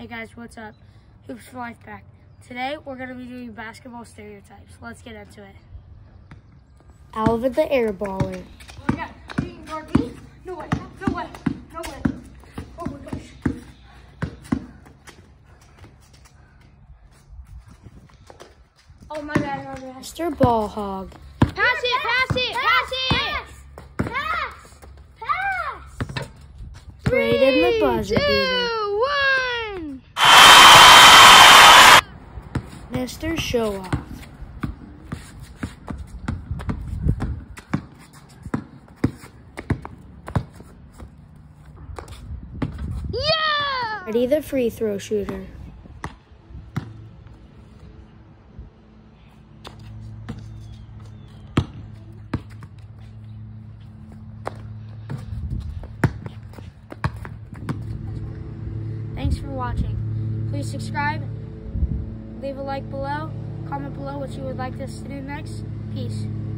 Hey guys, what's up? Hoops for Life back. Today we're going to be doing basketball stereotypes. Let's get into it. Alvin the air baller. Oh my god, you can guard me? No way, no way, no way. Oh my gosh. Oh my bad, my bad. Mr. Ball Hog. Pass it, pass it, pass it! Pass! Braden the buzzer 3, beater. 2, 1. Mr. Show Off. Yeah! Ready the free throw shooter. Thanks for watching. Please subscribe, leave a like below, comment below what you would like us to do next. Peace.